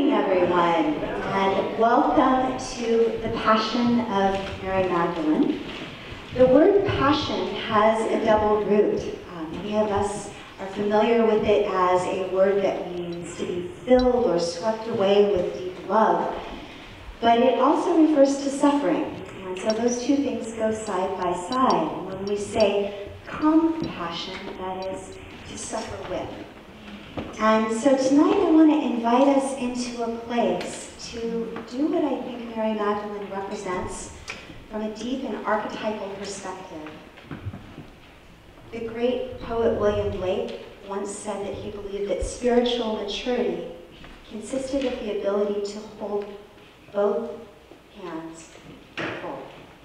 morning, everyone, and welcome to the Passion of Mary Magdalene. The word passion has a double root. Many of us are familiar with it as a word that means to be filled or swept away with deep love, but it also refers to suffering. And so those two things go side by side. And when we say compassion, that is to suffer with. And so tonight I want to invite us into a place to do what I think Mary Magdalene represents from a deep and archetypal perspective. The great poet William Blake once said that he believed that spiritual maturity consisted of the ability to hold both hands full.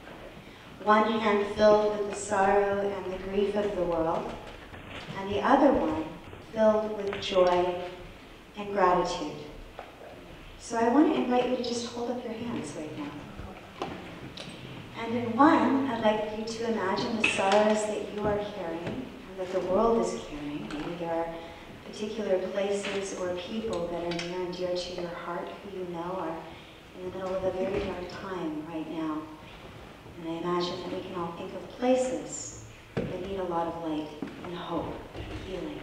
One hand filled with the sorrow and the grief of the world, and the other one filled with joy and gratitude. So I want to invite you to just hold up your hands right now. And in one, I'd like you to imagine the sorrows that you are carrying and that the world is carrying. Maybe there are particular places or people that are near and dear to your heart who you know are in the middle of a very dark time right now. And I imagine that we can all think of places that need a lot of light and hope and healing.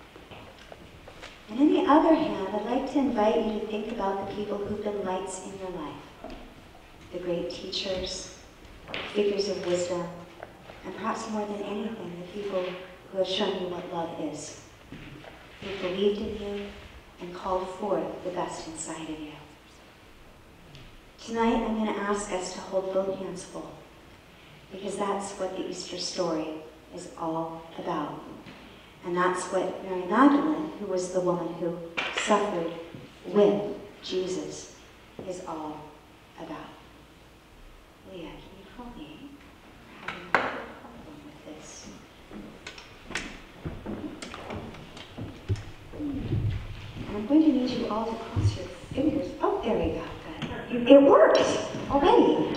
And in the other hand, I'd like to invite you to think about the people who've been lights in your life. The great teachers, figures of wisdom, and perhaps more than anything, the people who have shown you what love is, who believed in you and called forth the best inside of you. Tonight, I'm going to ask us to hold both hands full, because that's what the Easter story is all about. And that's what Mary Magdalene, who was the woman who suffered with Jesus, is all about. Leah, can you help me? We're having a problem with this. And I'm going to need you all to cross your fingers. Oh, there we go. Good. It worked already.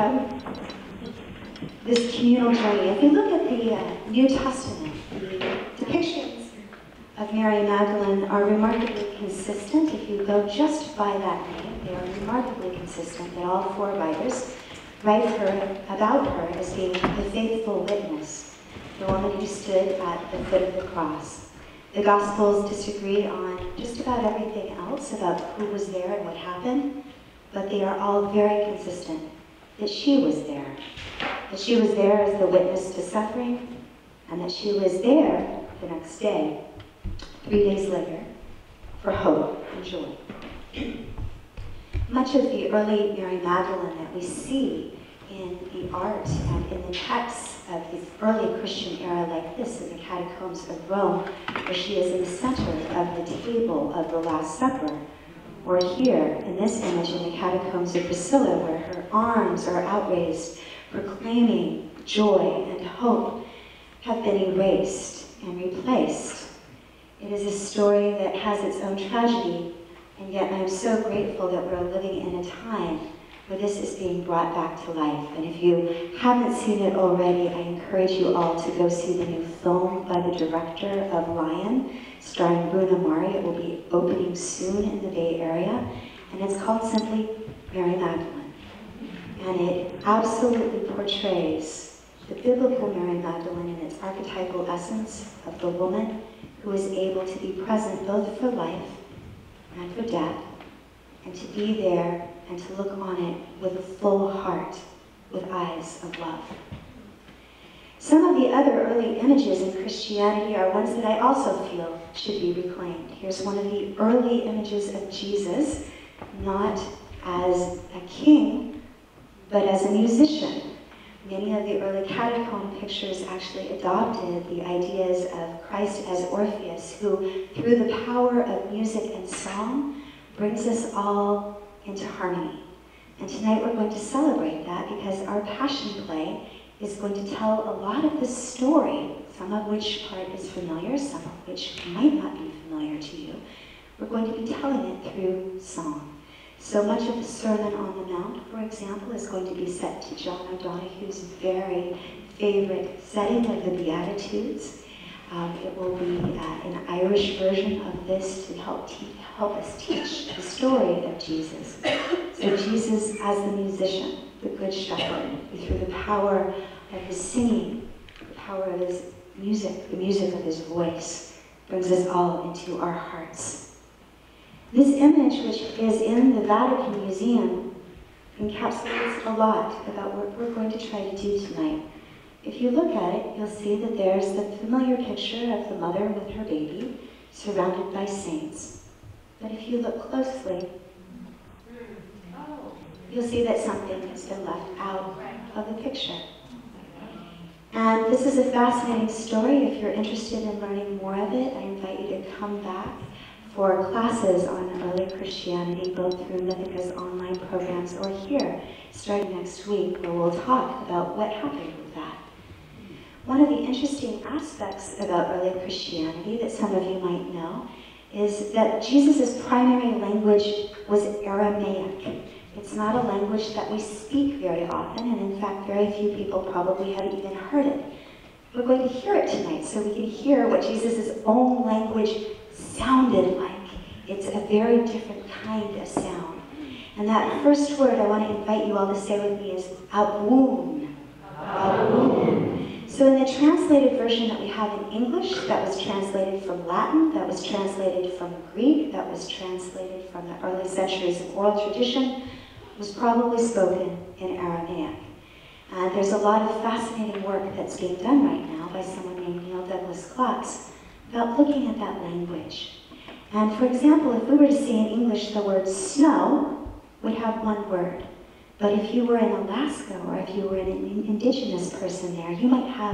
This communal journey. If you look at the New Testament, the depictions of Mary Magdalene are remarkably consistent. If you go just by that name, they are remarkably consistent that all four writers write about her as being the faithful witness, the woman who stood at the foot of the cross. The Gospels disagree on just about everything else about who was there and what happened, but they are all very consistent that she was there. That she was there as the witness to suffering, and that she was there the next day, 3 days later, for hope and joy. Much of the early Mary Magdalene that we see in the art and in the texts of the early Christian era like this in the catacombs of Rome, where she is in the center of the table of the Last Supper, or here in this image in the catacombs of Priscilla, where her arms are outraised, proclaiming joy and hope, have been erased and replaced. It is a story that has its own tragedy, and yet I am so grateful that we're living in a time where this is being brought back to life. And if you haven't seen it already, I encourage you all to go see the new film by the director of Lion, starring Bruno Mari. It will be opening soon in the Bay Area, and it's called simply Mary Magdalene. And it absolutely portrays the biblical Mary Magdalene in its archetypal essence of the woman who is able to be present both for life and for death, and to be there and to look on it with a full heart, with eyes of love. Some of the other early images in Christianity are ones that I also feel should be reclaimed. Here's one of the early images of Jesus, not as a king, but as a musician. Many of the early catacomb pictures actually adopted the ideas of Christ as Orpheus, who, through the power of music and song, brings us all into harmony. And tonight we're going to celebrate that because our Passion Play is going to tell a lot of the story, some of which part is familiar, some of which might not be familiar to you. We're going to be telling it through song. So much of the Sermon on the Mount, for example, is going to be set to John O'Donohue's very favorite setting of the Beatitudes. It will be an Irish version of this to help us teach the story of Jesus. So Jesus as the musician, the good shepherd, who through the power of his singing, the power of his music, the music of his voice, brings us all into our hearts. This image, which is in the Vatican Museum, encapsulates a lot about what we're going to try to do tonight. If you look at it, you'll see that there's the familiar picture of the mother with her baby, surrounded by saints. But if you look closely, you'll see that something has been left out of the picture. And this is a fascinating story. If you're interested in learning more of it, I invite you to come back for classes on early Christianity, both through Mythica's online programs or here, starting next week, where we'll talk about what happened with that. One of the interesting aspects about early Christianity that some of you might know is that Jesus' primary language was Aramaic. It's not a language that we speak very often, and in fact, very few people probably have even heard it. We're going to hear it tonight so we can hear what Jesus' own language sounded like. It's a very different kind of sound. And that first word I want to invite you all to say with me is Aboon. Aboon. So in the translated version that we have in English, that was translated from Latin, that was translated from Greek, that was translated from the early centuries of oral tradition, was probably spoken in Aramaic. And there's a lot of fascinating work that's being done right now by someone named Neil Douglas Klotz about looking at that language. And for example, if we were to say in English the word snow would have one word. But if you were in Alaska or if you were an indigenous person there, you might have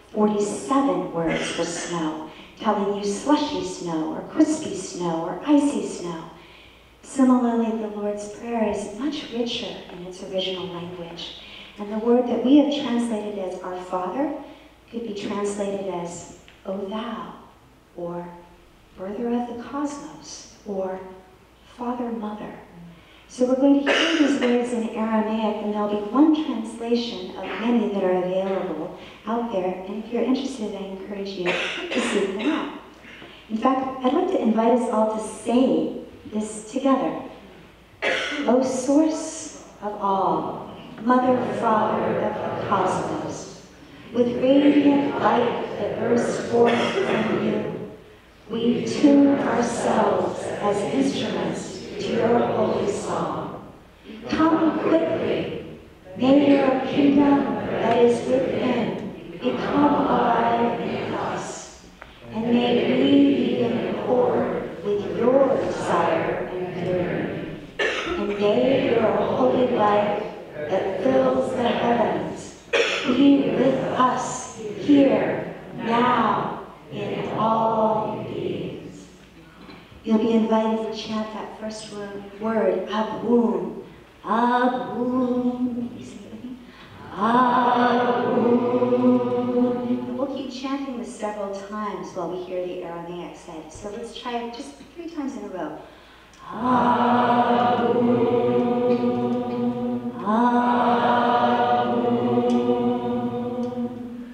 47 words for snow, telling you slushy snow or crispy snow or icy snow. Similarly, the Lord's Prayer is much richer in its original language. And the word that we have translated as Our Father could be translated as O Thou, or Birther of the Cosmos, or Father, Mother. So we're going to hear these words in Aramaic, and there'll be one translation of many that are available out there. And if you're interested, I encourage you to seek them out. In fact, I'd like to invite us all to say this together. O source of all, Mother, Father of the cosmos, with radiant light that bursts forth from you, we tune ourselves as instruments to your holy song. Come quickly, may your kingdom that is within become alive in us, and may we be in accord with your desire and yearning, and may your holy light that fills the heavens be with us here, now, in all beings. You'll be invited to chant that first word, Aboon. Aboon. You say it with me? Aboon. And we'll keep chanting this several times while we hear the Aramaic side. So let's try it just 3 times in a row. Aboon. Aboon.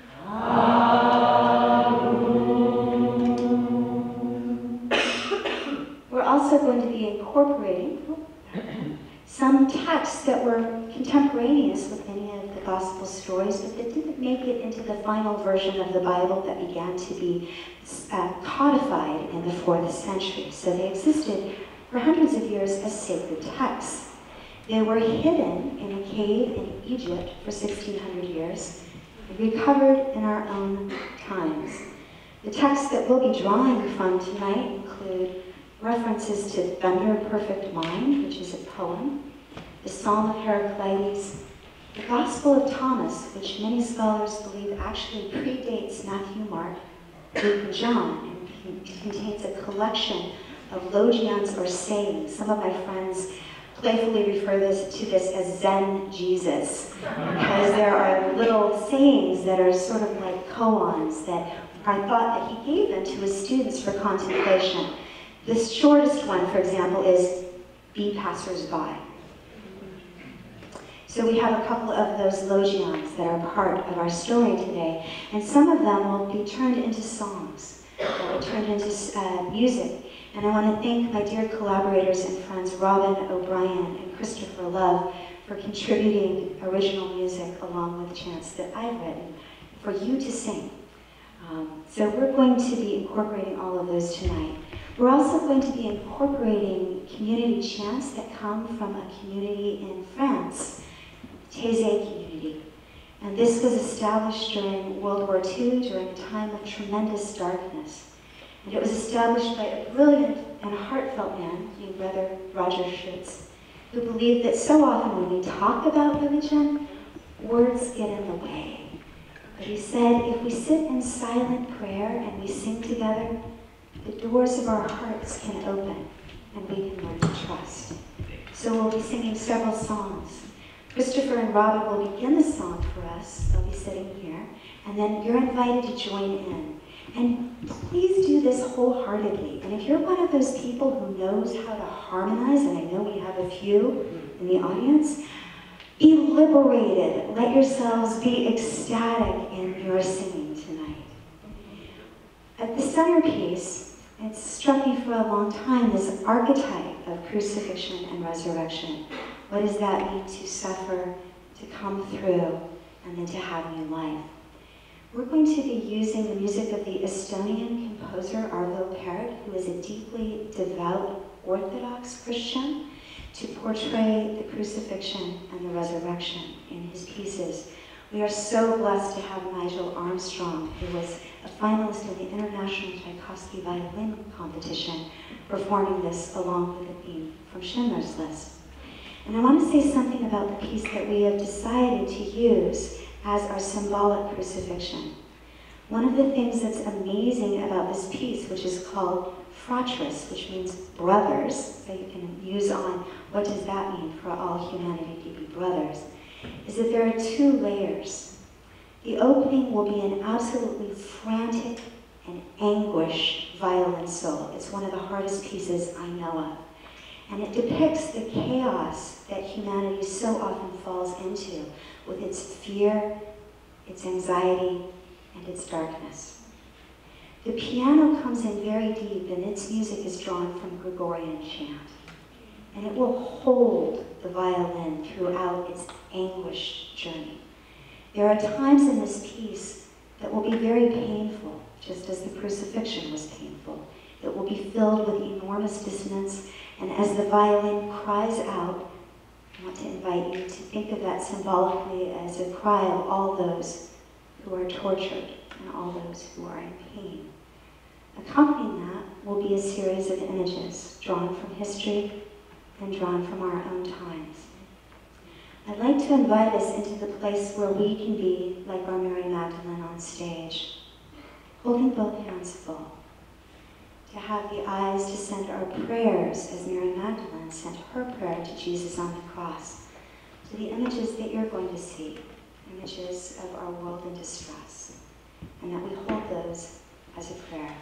Aboon. We're also going to be incorporating some texts that were contemporaneous with many of the gospel stories, but that didn't make it into the final version of the Bible that began to be codified in the 4th century. So they existed for hundreds of years as sacred texts. They were hidden in a cave in Egypt for 1,600 years, and recovered in our own times. The texts that we'll be drawing from tonight include references to Thunder Perfect Mind, which is a poem, the Psalm of Heraclides, the Gospel of Thomas, which many scholars believe actually predates Matthew, Mark, Luke, and John, and contains a collection of logions or sayings. Some of my friends playfully refer to this as Zen Jesus, because there are little sayings that are sort of like koans that are thought that he gave them to his students for contemplation. The shortest one, for example, is be passers-by. So we have a couple of those logions that are part of our story today, and some of them will be turned into songs, turned into music. And I want to thank my dear collaborators and friends, Robin O'Brien and Christopher Love, for contributing original music along with chants that I've written for you to sing. So we're going to be incorporating all of those tonight. We're also going to be incorporating community chants that come from a community in France, Taizé community. And this was established during World War II, during a time of tremendous darkness. And it was established by a brilliant and heartfelt man named Brother Roger Schutz, who believed that so often when we talk about religion, words get in the way. But he said, if we sit in silent prayer and we sing together, the doors of our hearts can open and we can learn to trust. So we'll be singing several songs. Christopher and Robin will begin the song for us. They'll be sitting here. And then you're invited to join in. And please do this wholeheartedly. And if you're one of those people who knows how to harmonize, and I know we have a few in the audience, be liberated. Let yourselves be ecstatic in your singing tonight. At the centerpiece, it struck me for a long time, this archetype of crucifixion and resurrection. What does that mean to suffer, to come through, and then to have new life? We're going to be using the music of the Estonian composer Arvo Pärt, who is a deeply devout Orthodox Christian, to portray the crucifixion and the resurrection in his pieces. We are so blessed to have Nigel Armstrong, who was a finalist in the International Tchaikovsky Violin Competition, performing this along with a theme from Schindler's List. And I want to say something about the piece that we have decided to use as our symbolic crucifixion. One of the things that's amazing about this piece, which is called Fratris, which means brothers, so you can use on what does that mean for all humanity to be brothers, is that there are two layers. The opening will be an absolutely frantic and anguished violin solo. It's one of the hardest pieces I know of. And it depicts the chaos that humanity so often falls into with its fear, its anxiety, and its darkness. The piano comes in very deep, and its music is drawn from Gregorian chant. And it will hold the violin throughout its anguished journey. There are times in this piece that will be very painful, just as the crucifixion was painful. It will be filled with enormous dissonance, and as the violin cries out, I want to invite you to think of that symbolically as a cry of all those who are tortured and all those who are in pain. Accompanying that will be a series of images drawn from history and drawn from our own times. I'd like to invite us into the place where we can be like our Mary Magdalene on stage, holding both hands full, to have the eyes to send our prayers as Mary Magdalene sent her prayer to Jesus on the cross, to the images that you're going to see, images of our world in distress, and that we hold those as a prayer.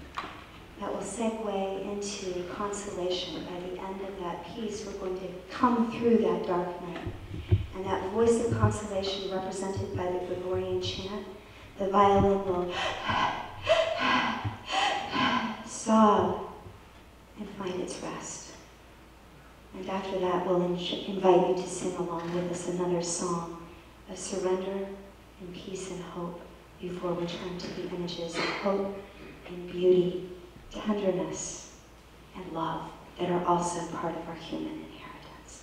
That will segue into consolation. By the end of that piece, we're going to come through that dark night. And that voice of consolation represented by the Gregorian chant, the violin will sob and find its rest. And after that, we'll invite you to sing along with us another song of surrender and peace and hope before we turn to the images of hope and beauty, tenderness and love that are also part of our human inheritance.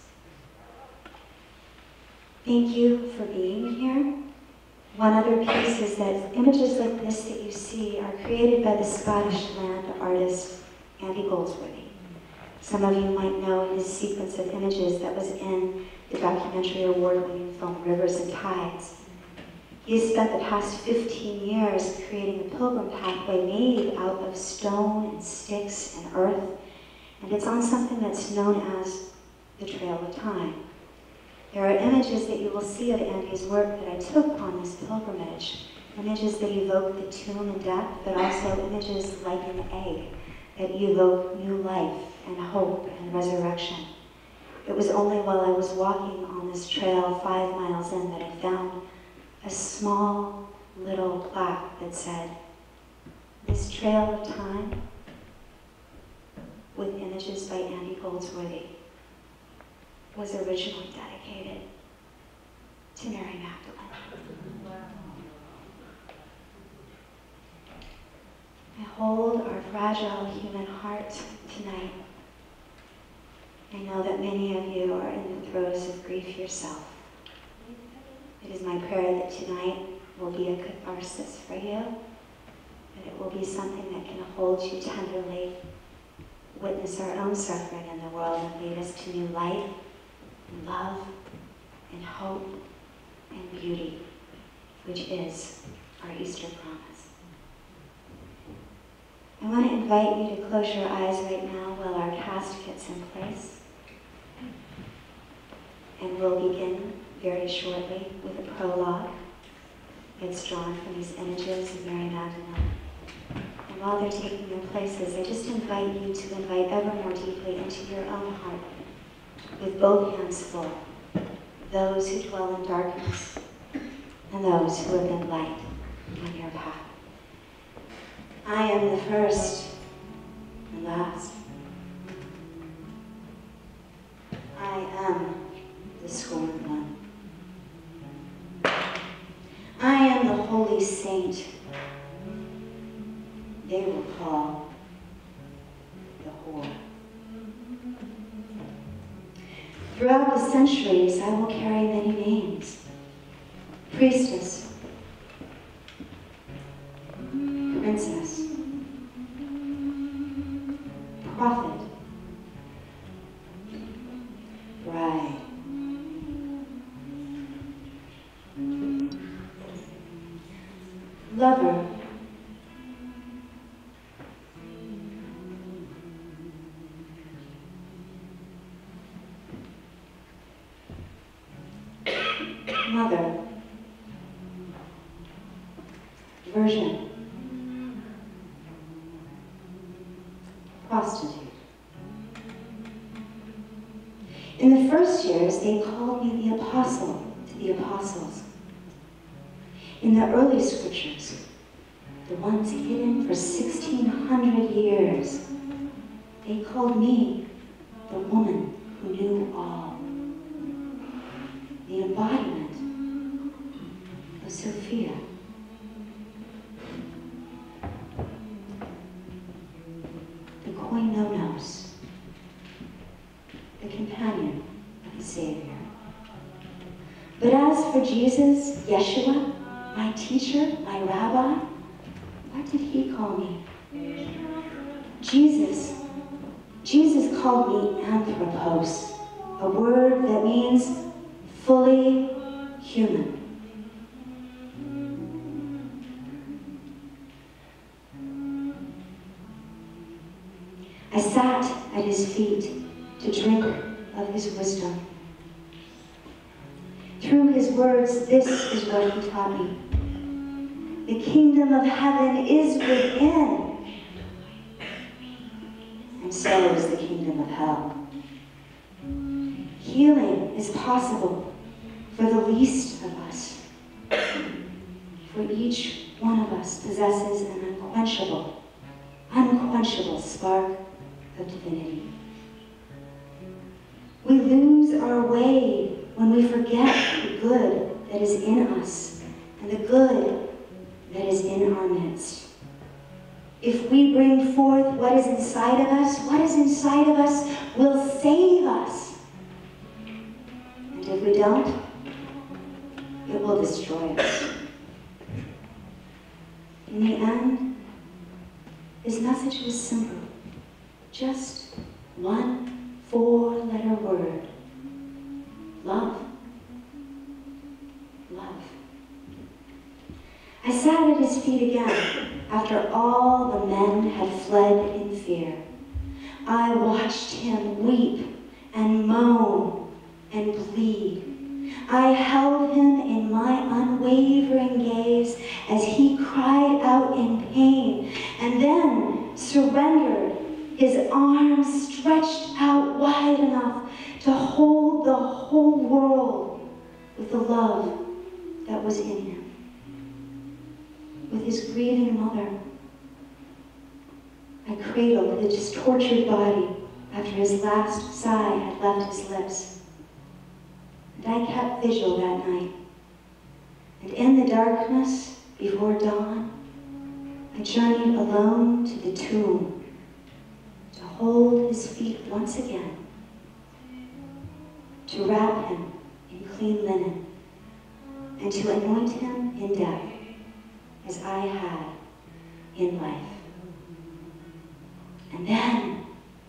Thank you for being here. One other piece is that images like this that you see are created by the Scottish land artist Andy Goldsworthy. Some of you might know his sequence of images that was in the documentary award-winning film Rivers and Tides. He has spent the past 15 years creating a pilgrim pathway made out of stone and sticks and earth, and it's on something that's known as the Trail of Time. There are images that you will see of Andy's work that I took on this pilgrimage, images that evoke the tomb and death, but also images like an egg that evoke new life and hope and resurrection. It was only while I was walking on this trail 5 miles in that I found a small little plaque that said, "This trail of time," with images by Andy Goldsworthy, was originally dedicated to Mary Magdalene. I hold our fragile human heart tonight. I know that many of you are in the throes of grief yourself. It is my prayer that tonight will be a catharsis for you, that it will be something that can hold you tenderly, witness our own suffering in the world, and lead us to new light, and love, and hope, and beauty, which is our Easter promise. I want to invite you to close your eyes right now while our cast gets in place. And we'll begin very shortly with a prologue. It's drawn from these images of Mary Magdalene. And while they're taking their places, I just invite you to invite ever more deeply into your own heart, with both hands full, those who dwell in darkness and those who have been light on your path. I am the first and last. I am the scorned one. I am the holy saint they will call the whore. Throughout the centuries, I will carry many names. Priestess, princess, prophet, bride, lover, mother, virgin, prostitute. In the first years, they called me the apostle to the apostles. In the early scriptures, the ones hidden for 1,600 years, they called me the woman who knew all, the embodiment of Sophia. The koinonos, the companion of the Savior. But as for Jesus, Yeshua, my teacher, my rabbi, what did he call me? Jesus called me anthropos, a word that means fully human. I sat at his feet to drink of his wisdom. Through his words, this is what he taught me. The kingdom of heaven is within, and so is the kingdom of hell. Healing is possible for the least of us, for each one of us possesses an unquenchable spark of divinity. We lose our way when we forget the good that is in us and the good that is in our midst. If we bring forth what is inside of us will save us. And if we don't, it will destroy us. In the end, his message was simple. Just one 4-letter word. Love. Love. I sat at his feet again after all the men had fled in fear. I watched him weep and moan and bleed. I held him in my unwavering gaze as he cried out in pain and then surrendered, his arms stretched out wide enough to hold world with the love that was in him. With his grieving mother, I cradled his tortured body after his last sigh had left his lips. And I kept vigil that night. And in the darkness before dawn, I journeyed alone to the tomb to hold his feet once again, to wrap him in clean linen, and to anoint him in death as I had in life. And then,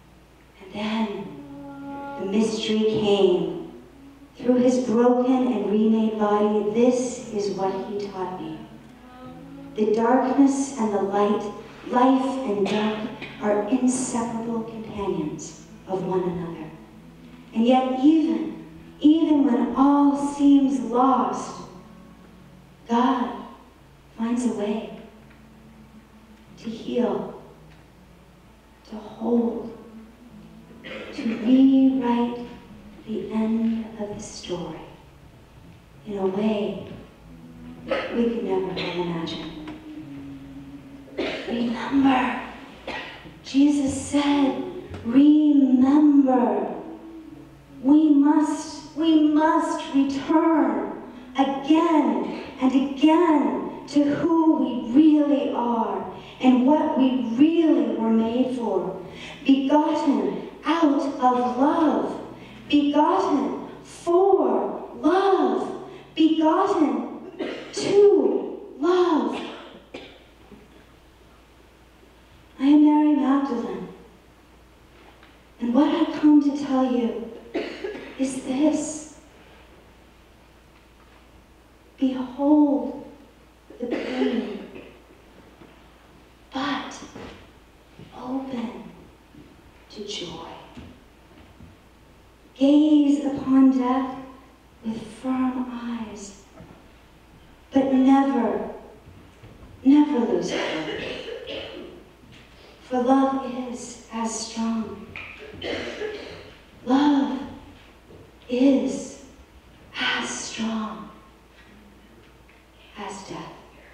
the mystery came. Through his broken and remade body, this is what he taught me. The darkness and the light, life and death, are inseparable companions of one another. And yet even when all seems lost, God finds a way to heal, to hold, to rewrite the end of the story in a way we could never have imagined. Remember, Jesus said, remember. We must return again and again to who we really are and what we really were made for. Begotten out of love. Begotten for love. Begotten to love. I am Mary Magdalene. And what I've come to tell you is this. Behold the pain, but open to joy. Gaze upon death with firm eyes, but never lose hope. For love is as strong. Love is as strong as death.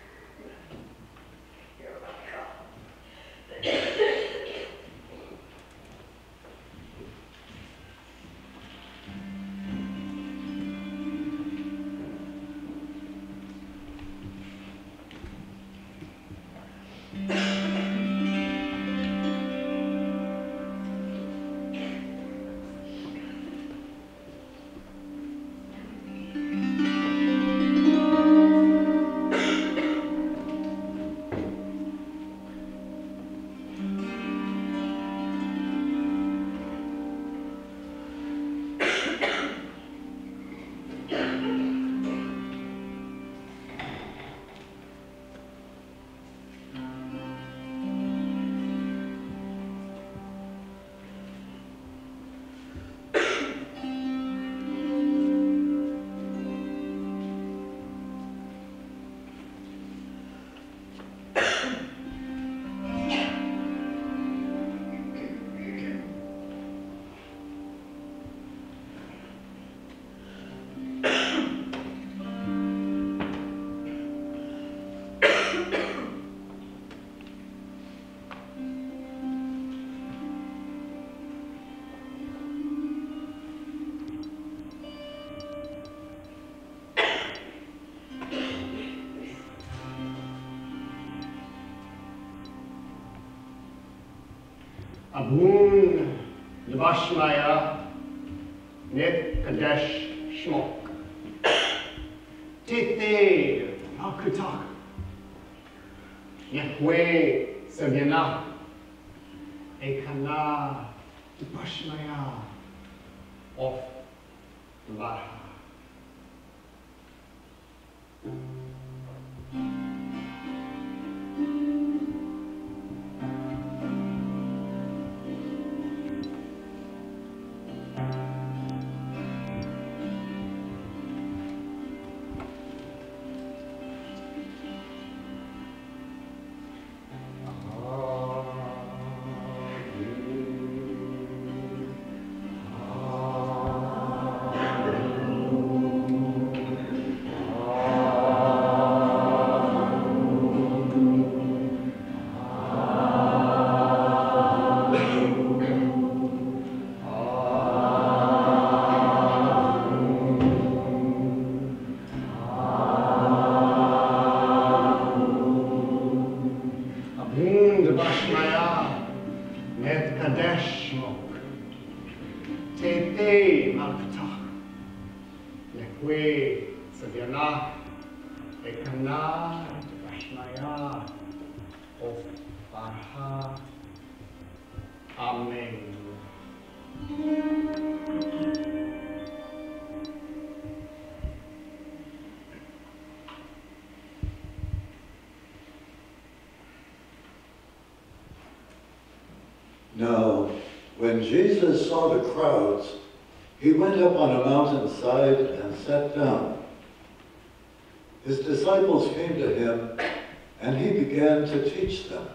Abun Yvashmaya Net Kadesh Shmok Tete Akutak Yahweh Savyana Ekana Yvashmaya of Varha. Ete malkatah. Nekwe sadyana. Ekana Bashmaya of Farha. Amen. Now, when Jesus saw the crowds, he went up on a mountainside and sat down. His disciples came to him, and he began to teach them.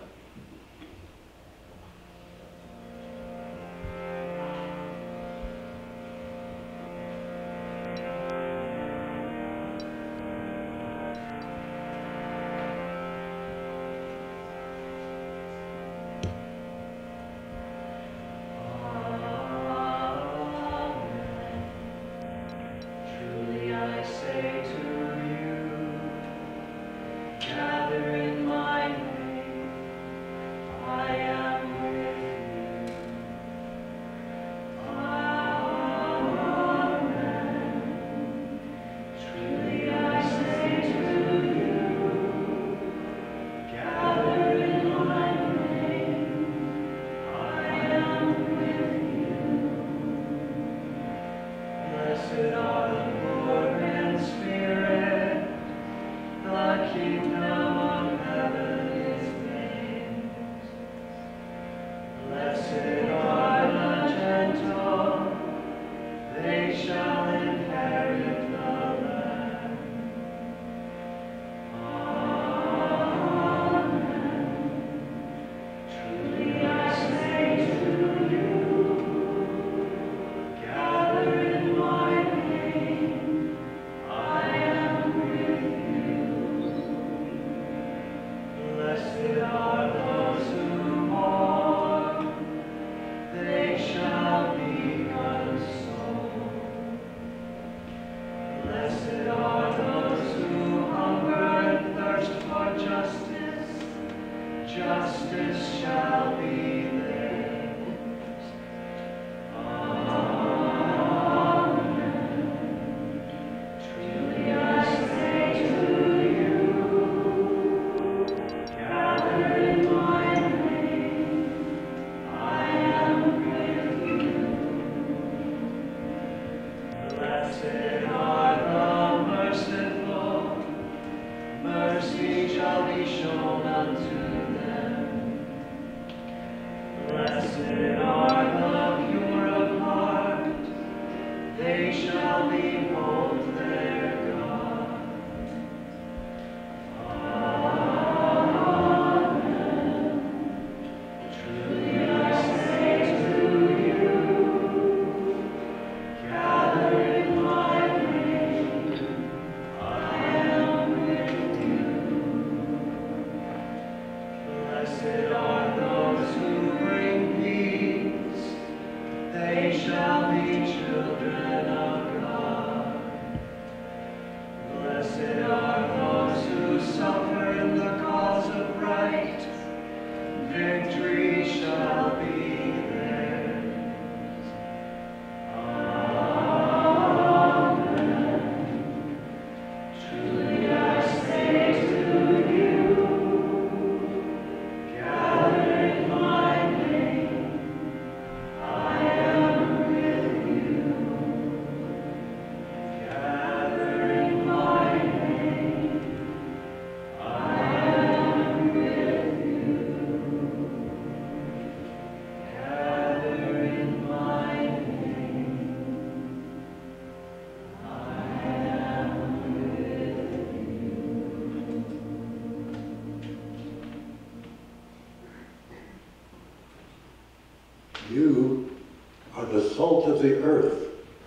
You are the salt of the earth.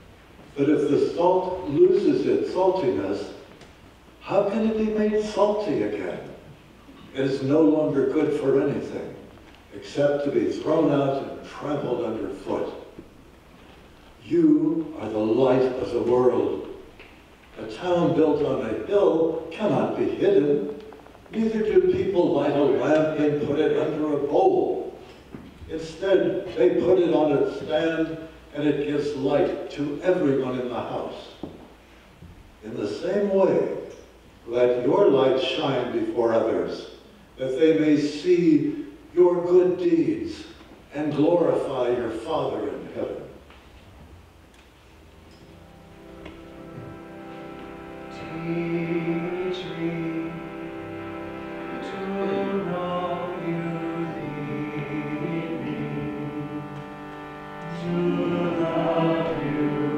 But if the salt loses its saltiness, how can it be made salty again? It is no longer good for anything, except to be thrown out and trampled underfoot. You are the light of the world. A town built on a hill cannot be hidden. Neither do people light a lamp and put it under a bowl. Instead, they put it on its stand, and it gives light to everyone in the house. In the same way, let your light shine before others, that they may see your good deeds and glorify your Father in heaven. Teach me to know you deeply, to love you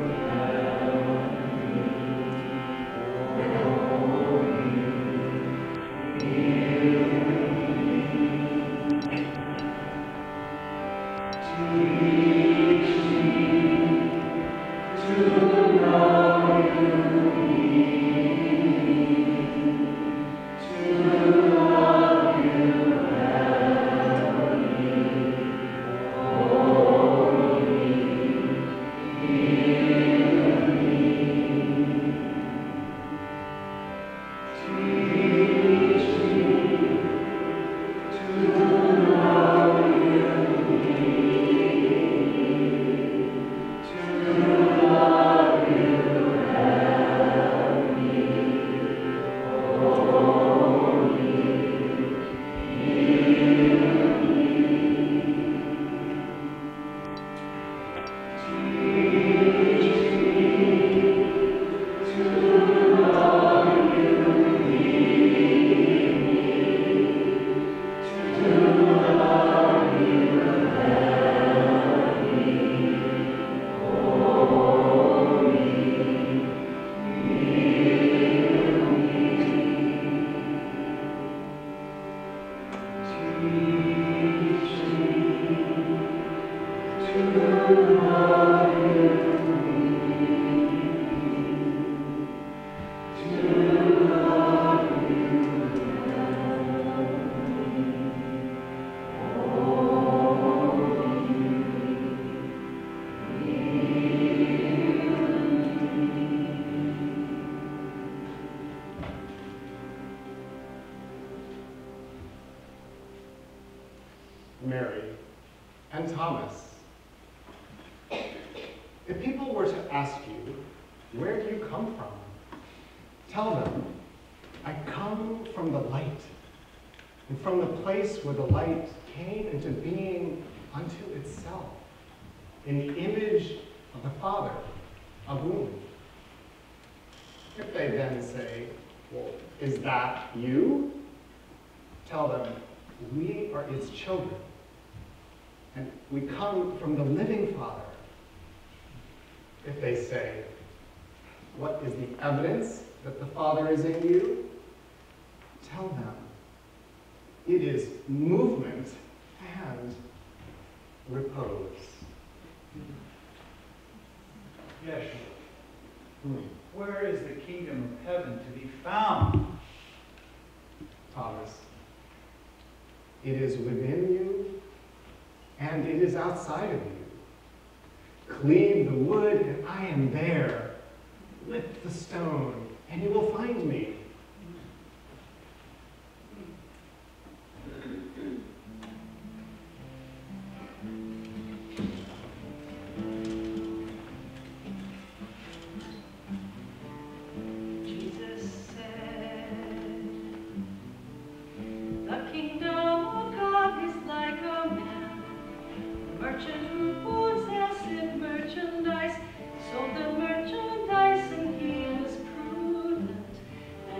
Mary, and Thomas. If people were to ask you, where do you come from? Tell them, I come from the light, and from the place where the light came into being unto itself, in the image of the Father, of whom. If they then say, well, is that you? Tell them, we are its children, and we come from the living Father. If they say, what is the evidence that the Father is in you? Tell them, it is movement and repose. Yeshua, where is the kingdom of heaven to be found? Thomas, it is within you, and it is outside of you. Cleave the wood, and I am there. Lift the stone, and you will find me. Jesus said, the kingdom of God is like a man, a merchant who possessed merchandise, sold the merchandise, and he was prudent,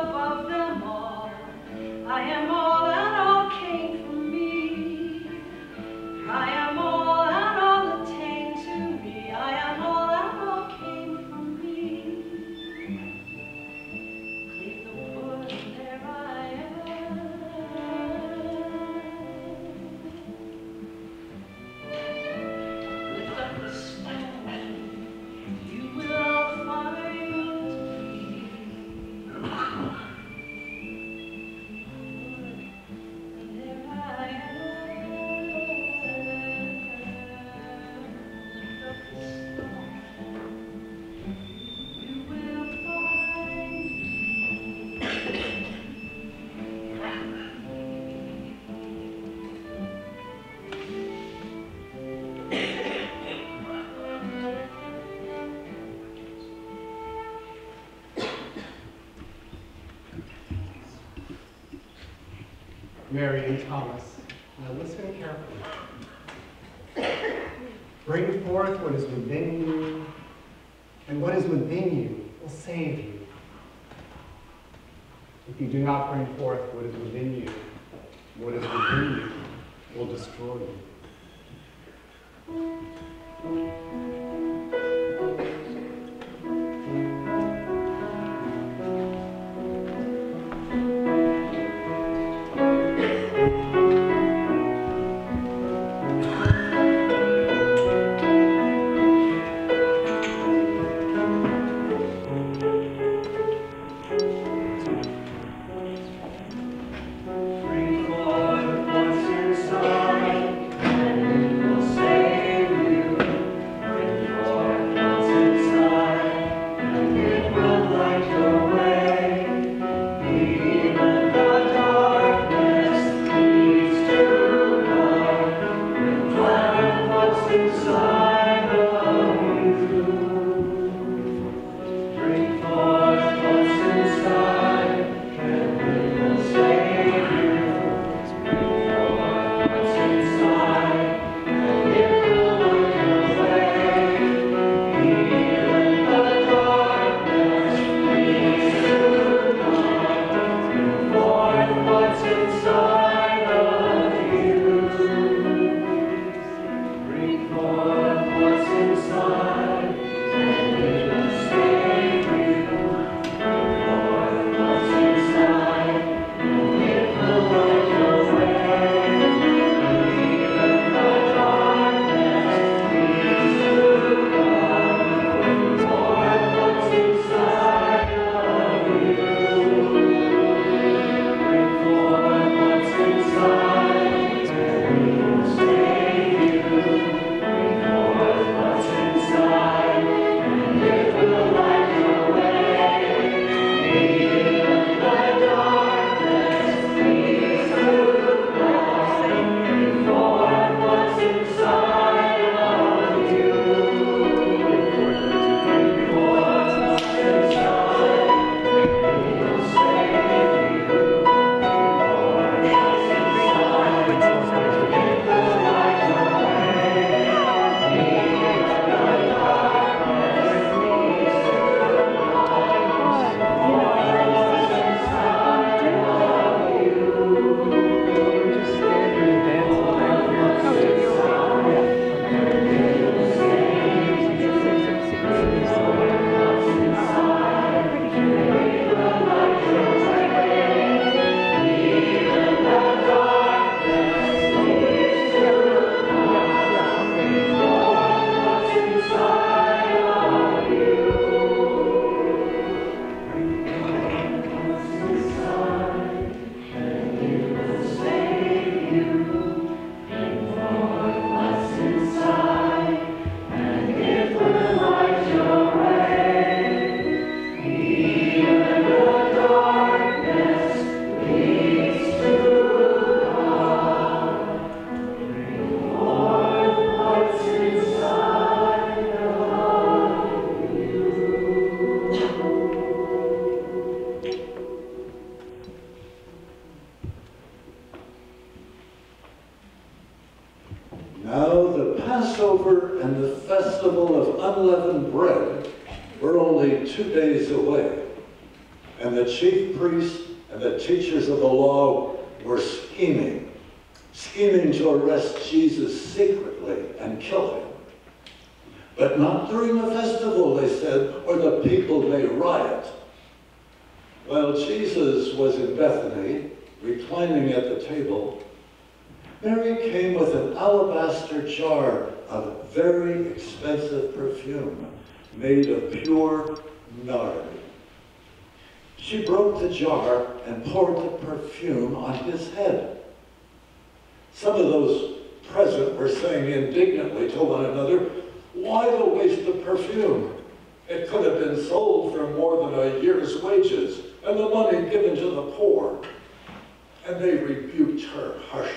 above them all. I am all and all came from me. I am all and all attained to me. I am all and all came from me. Cleave the wood and there I am. Lift up the stone, you will find me. And there I am. Lift up the stone, you will find me. Mary and Thomas, now listen carefully. Bring forth what is within you, and what is within you will save you. If you do not bring forth what is within you, what is within you will destroy you. Bring forth what's inside, and it will save you. Bring forth what's inside, and it will light your way. Even the darkness leads to love. Bring forth what's inside of you. Bring forth what's inside, and it will save you. Bring forth what's inside, and it will light your way. Even the darkness leads to love. Bring forth what's inside of you. Bring forth what's inside, and it will save you. Bring forth what's inside, and it will light your way. Even the darkness leads to love. Bring forth what's inside of you. Bring forth what's inside, and it will save you. Bring forth what's inside, and it will light your way. Even the darkness leads to love. Bring forth what's inside of you. Bring forth what's inside, and it will save you. Bring forth what's inside, and it will light your way. Even the darkness leads to love. Bring forth what's inside of you. Just stand here and dance back here. Now the Passover and the festival of unleavened bread were only 2 days away, and And the chief priests and the teachers of the law were scheming to arrest Jesus secretly and kill him. But not during the festival, they said, or the people may riot. While Jesus was in Bethany, reclining at the table, Mary came with an alabaster jar of very expensive perfume made of pure nard. She broke the jar and poured the perfume on his head. Some of those present were saying indignantly to one another, "Why the waste of perfume? It could have been sold for more than a year's wages and the money given to the poor." And they rebuked her harshly.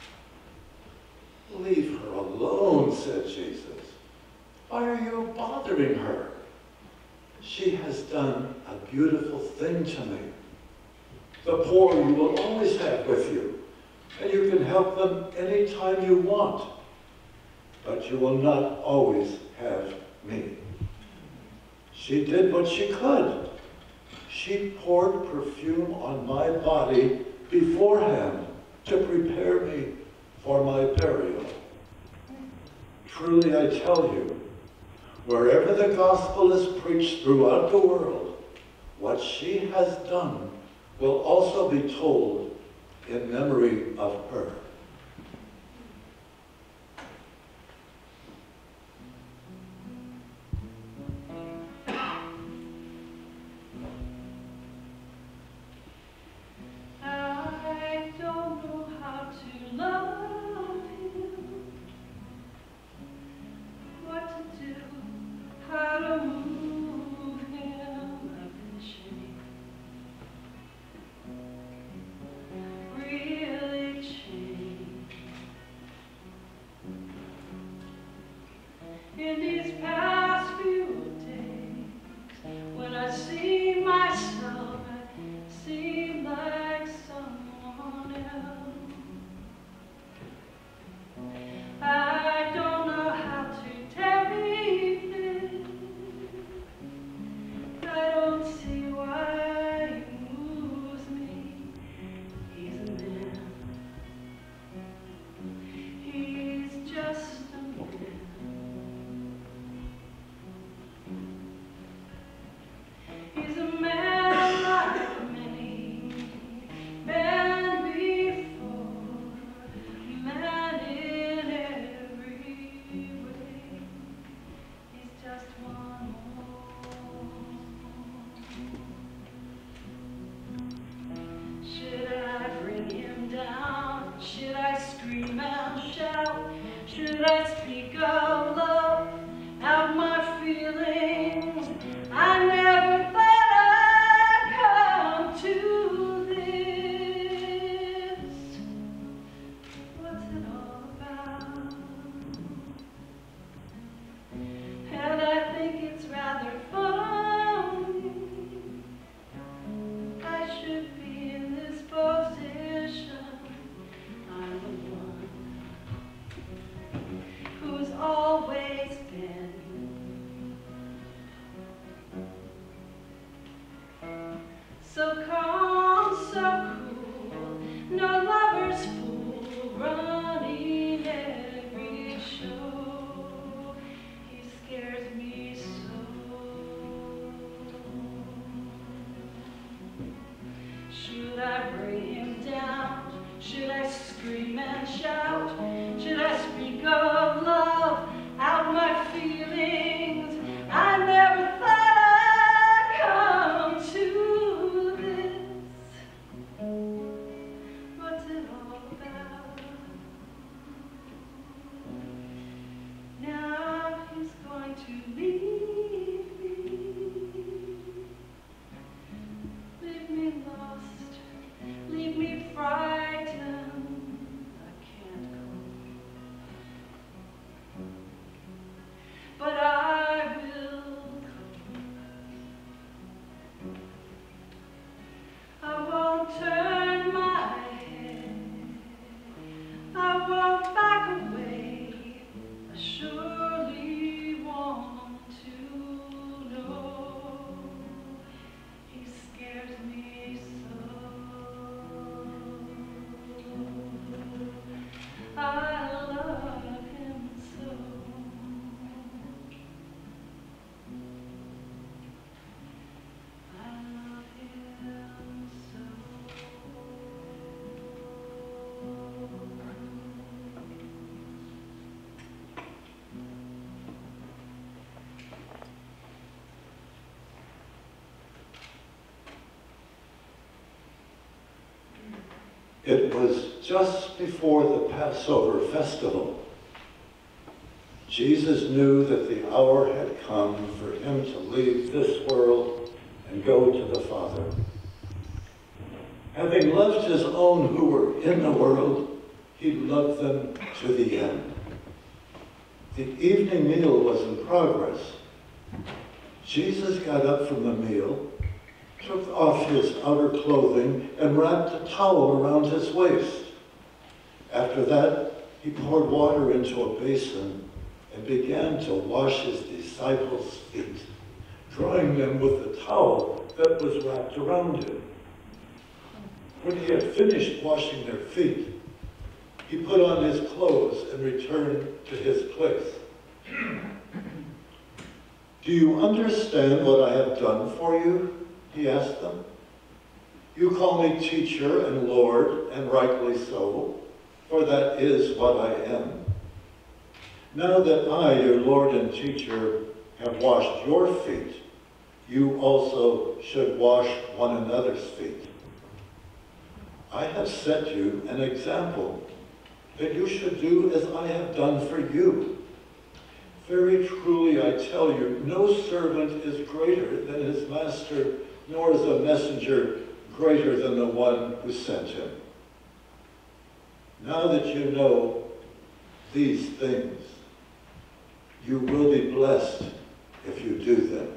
"Leave her alone," said Jesus. "Why are you bothering her? She has done a beautiful thing to me. The poor you will always have with you, and you can help them anytime you want, but you will not always have me." She did what she could. She poured perfume on my body beforehand to prepare me for my burial. Truly I tell you, wherever the gospel is preached throughout the world, what she has done will also be told in memory of her. I don't know how to love him, what to do, how to move him. I've been changed, really changed. In these past few days, when I see myself, I seem like someone else. I don't know how to take it. I don't see why he moves me. He's a man. He's just a man. He's a man like many men before, man in every way. He's just one more. Should I bring him down? Should I scream and shout? Should I speak of love, out my feelings? I never thought I'd come to this. What's it all about? And I think it's rather funny. I should be in this position. I'm the one who's always been so calm, so cool, no lover's fool, running every show. He scares me so. Should I bring him down? Should I scream and shout? Should I speak of love, out my feelings? I never thought I'd come to this. What's it all about? Now he's going to leave me lost It was just before the Passover festival. Jesus knew that the hour had come for him to leave this world and go to the Father. Having loved his own who were in the world, he loved them to the end. The evening meal was in progress. Jesus got up from the meal, took off his outer clothing, and wrapped a towel around his waist. After that, he poured water into a basin and began to wash his disciples' feet, drying them with the towel that was wrapped around him. When he had finished washing their feet, he put on his clothes and returned to his place. "Do you understand what I have done for you?" he asked them. "You call me teacher and Lord, and rightly so, for that is what I am. Now that I, your Lord and teacher, have washed your feet, you also should wash one another's feet. I have set you an example, that you should do as I have done for you. Very truly I tell you, no servant is greater than his master, nor is a messenger greater than the one who sent him. Now that you know these things, you will be blessed if you do them."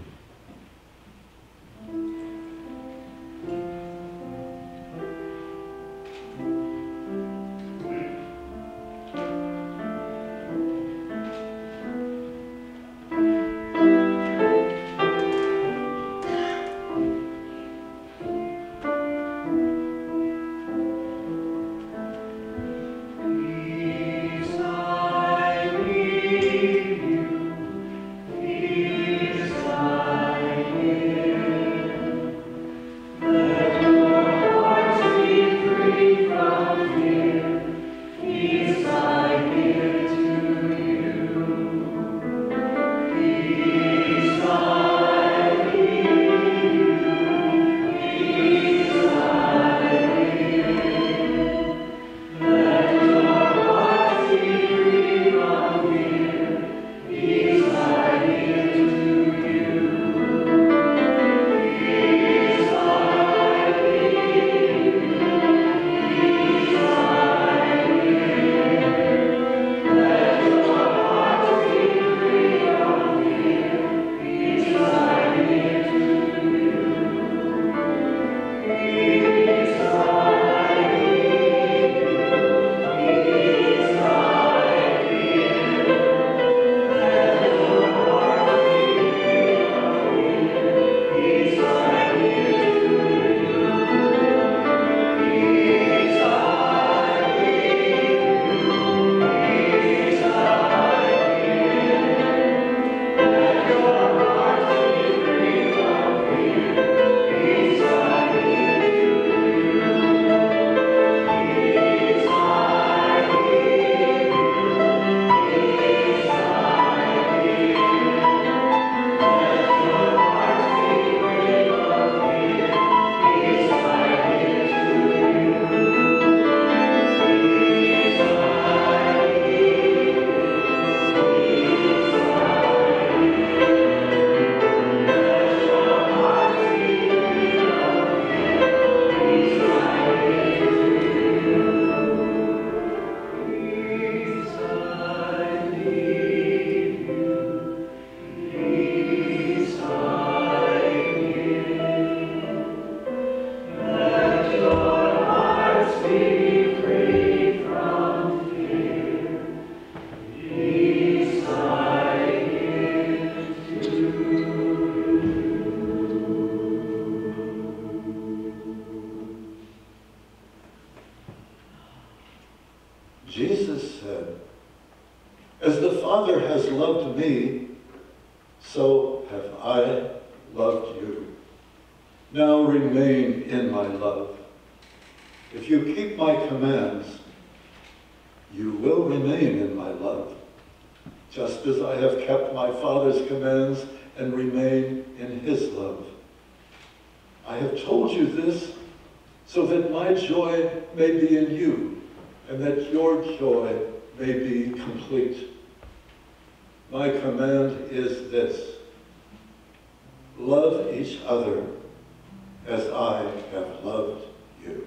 Jesus said, "As the Father has loved me, so have I loved you. Now remain in my love. If you keep my commands, you will remain in my love, just as I have kept my Father's commands and remain in his love. I have told you this so that my joy may be in you, and that your joy may be complete. My command is this: love each other as I have loved you.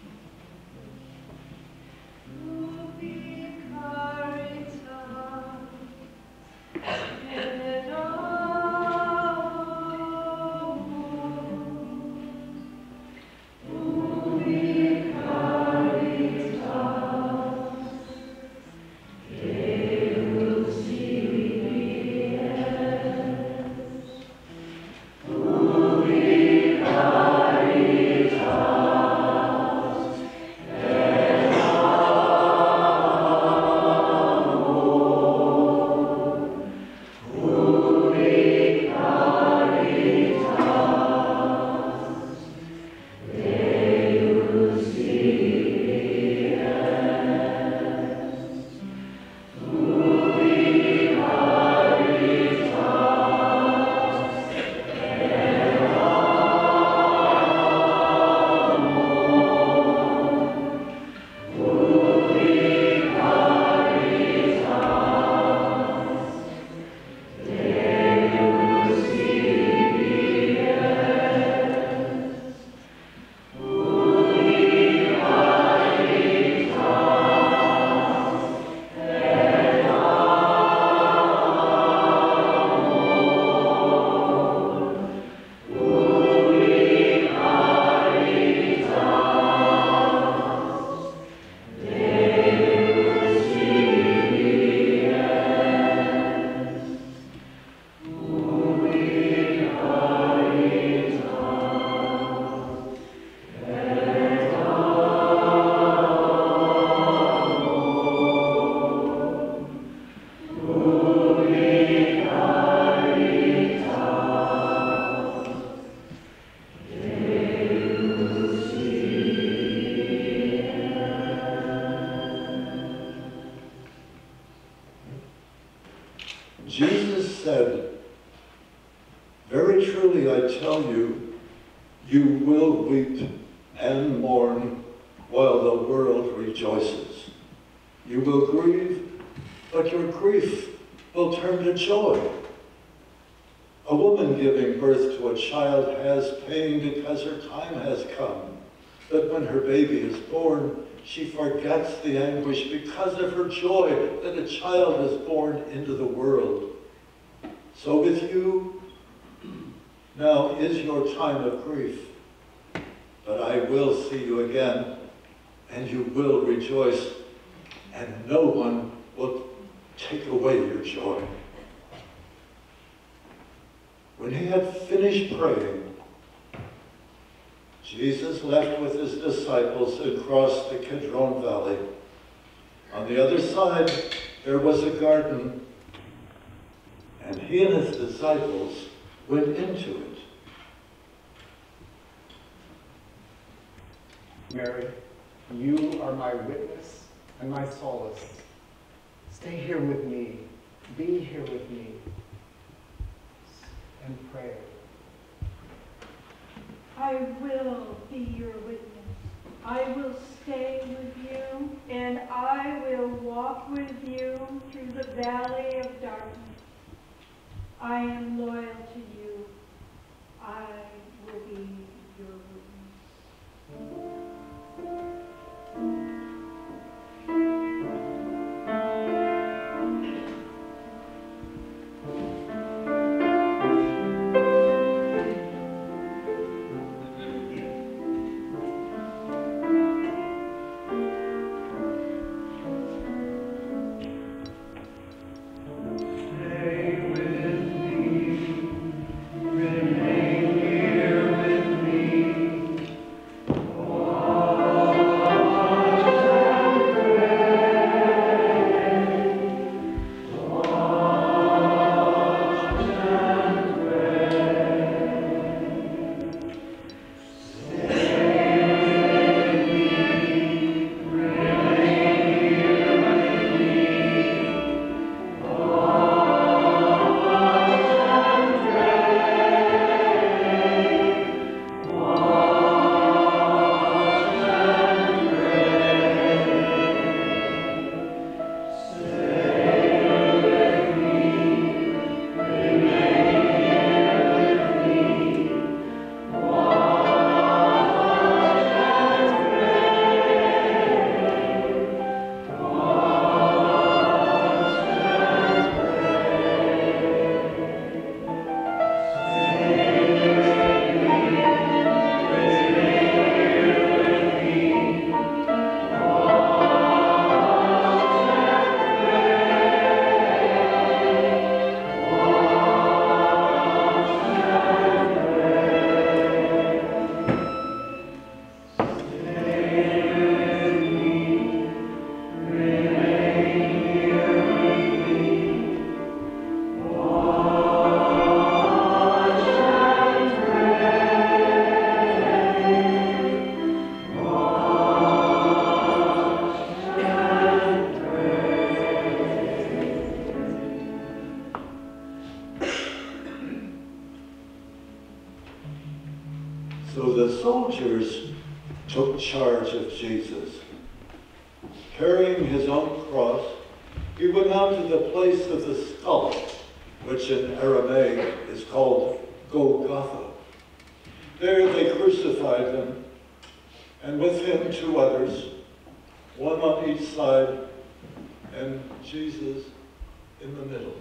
Jesus said, "Very truly I tell you, you will weep and mourn while the world rejoices. You will grieve, but your grief will turn to joy. A woman giving birth to a child has pain because her time has come. But when her baby is born, she forgets the anguish because of her joy that a child is born into the world. So with you, now is your time of grief. But I will see you again, and you will rejoice, and no one will take away your joy." When he had finished praying, Jesus left with his disciples and crossed the Kidron Valley. On the other side, there was a garden, and he and his disciples went into it. Mary, you are my witness and my solace. Stay here with me. Be here with me. And pray. I will be your witness. I will stay with you, and I will walk with you through the valley of darkness. I am loyal to you. I will be your witness. Stay with me, remain here. So the soldiers took charge of Jesus. Carrying his own cross, he went out to the place of the skull, which in Aramaic is called Golgotha. There they crucified him, and with him 2 others, one on each side, and Jesus in the middle.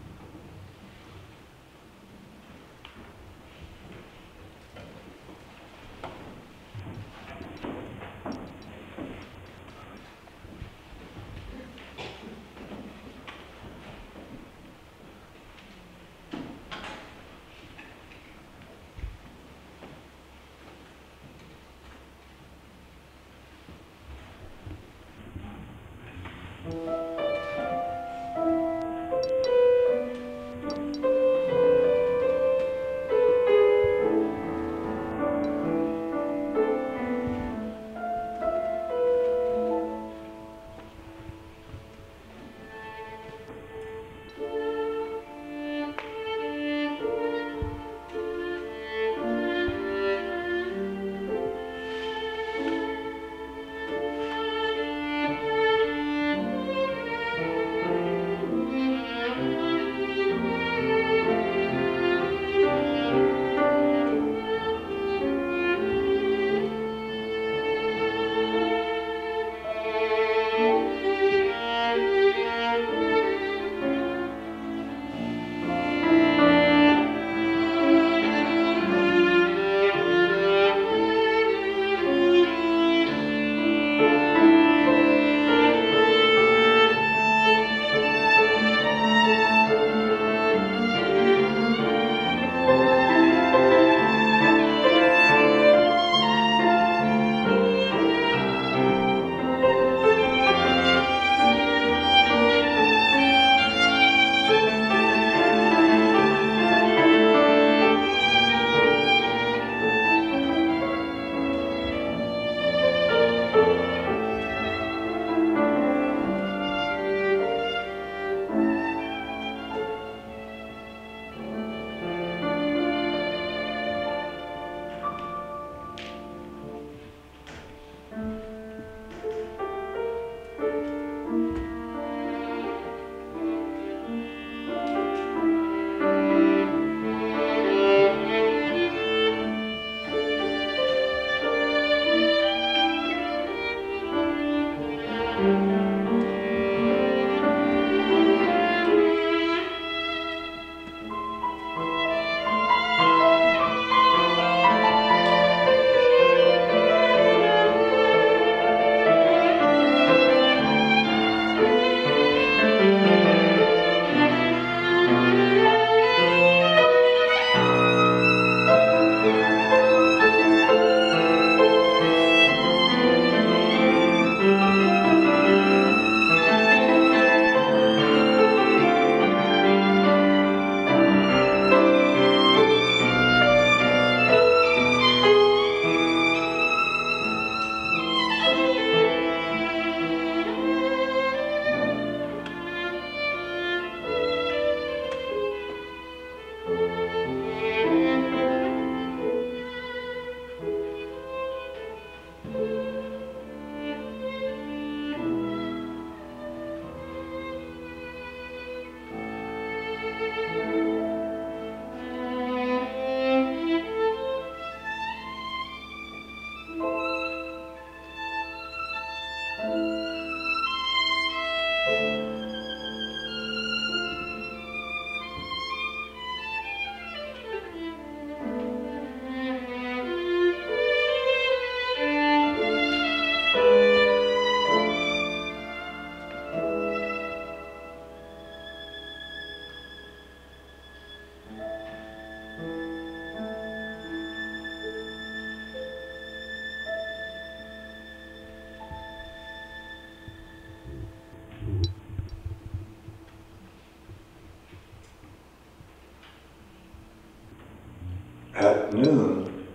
At noon,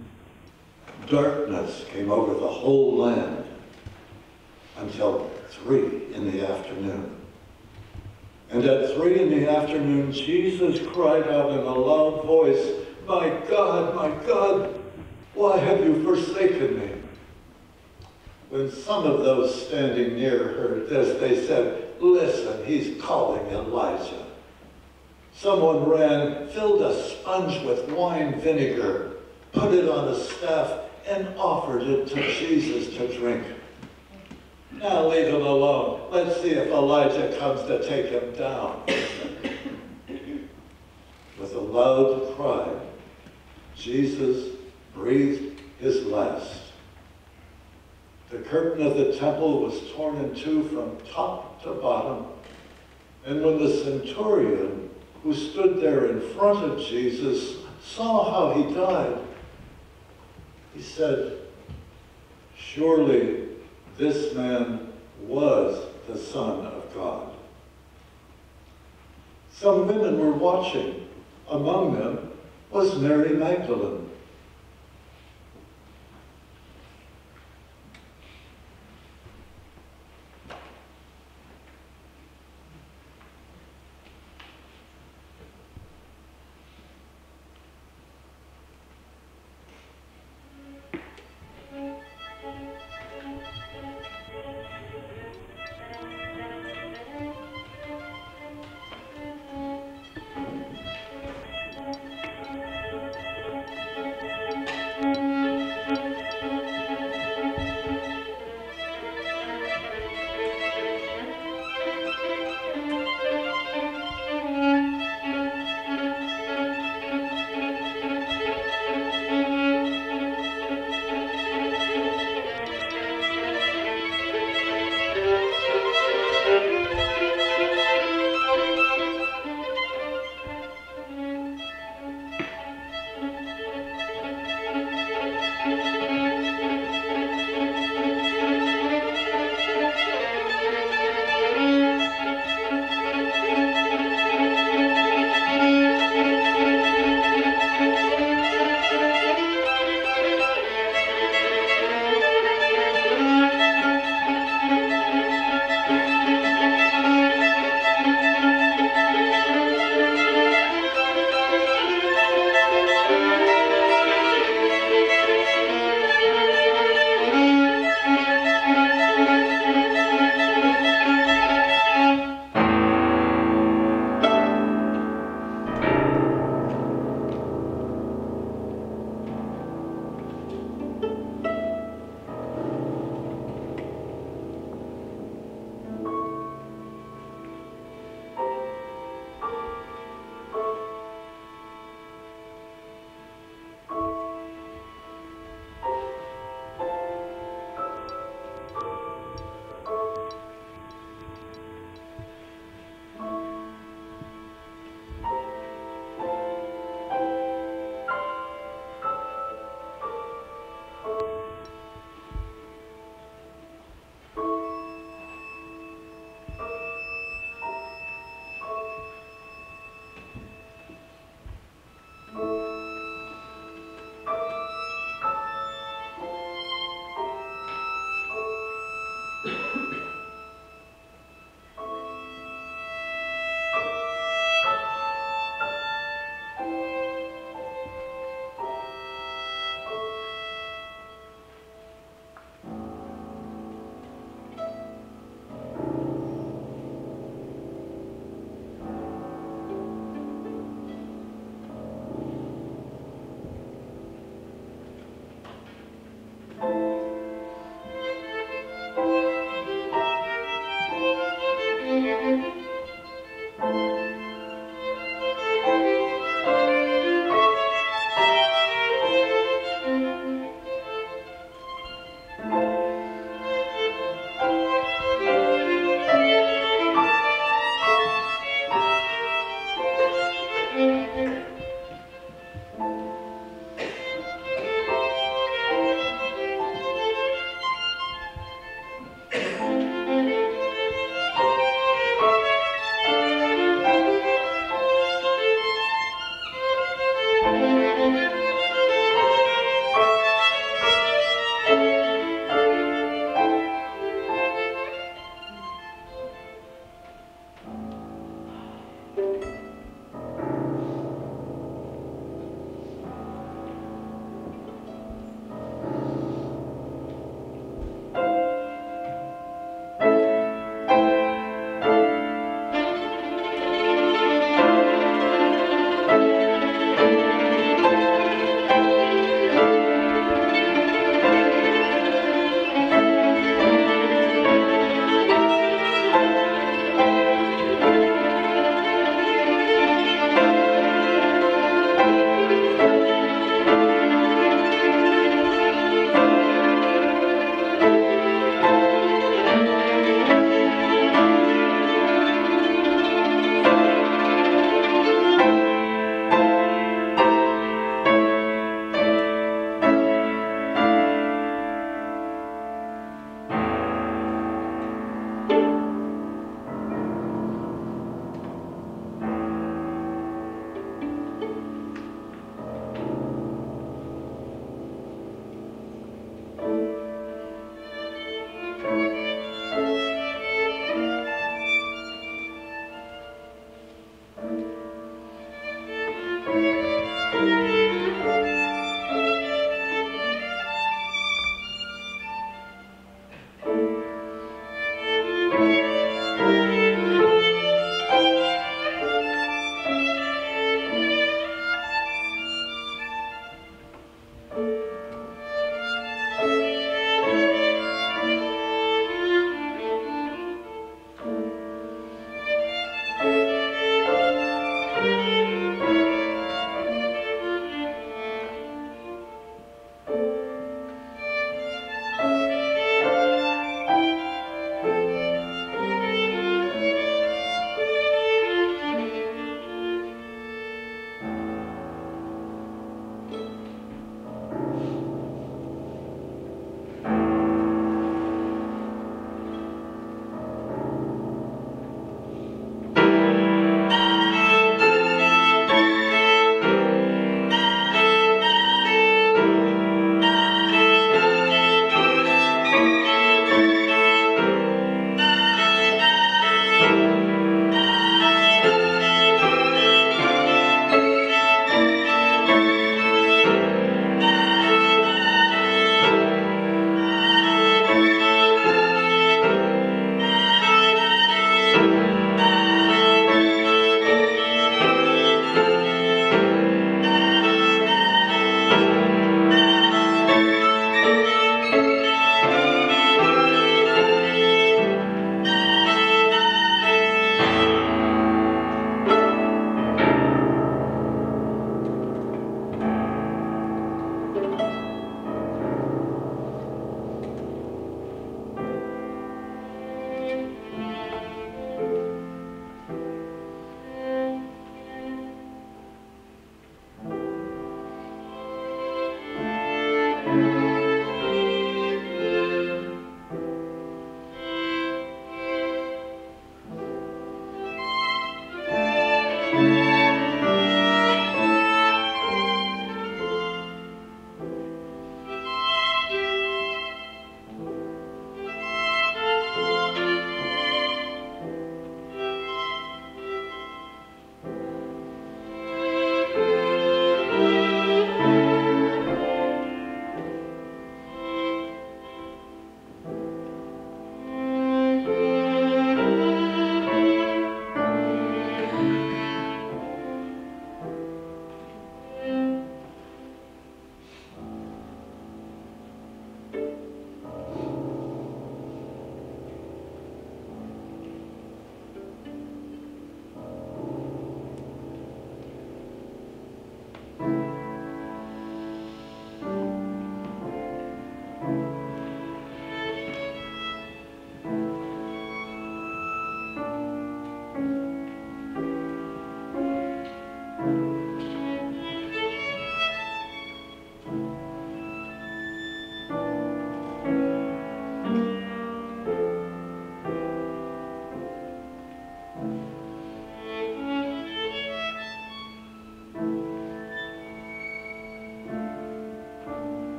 darkness came over the whole land until 3 in the afternoon. And at 3 in the afternoon, Jesus cried out in a loud voice, my God, Why have you forsaken me? When some of those standing near heard this, they said, listen, he's calling Elijah. Someone ran, filled a sponge with wine vinegar, put it on a staff, and offered it to Jesus to drink. Now leave him alone. Let's see if Elijah comes to take him down. With a loud cry, Jesus breathed his last. The curtain of the temple was torn in two from top to bottom. And when the centurion who stood there in front of Jesus saw how he died, he said, surely this man was the Son of God. Some women were watching. Among them was Mary Magdalene.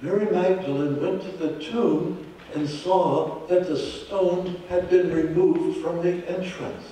Mary Magdalene went to the tomb and saw that the stone had been removed from the entrance.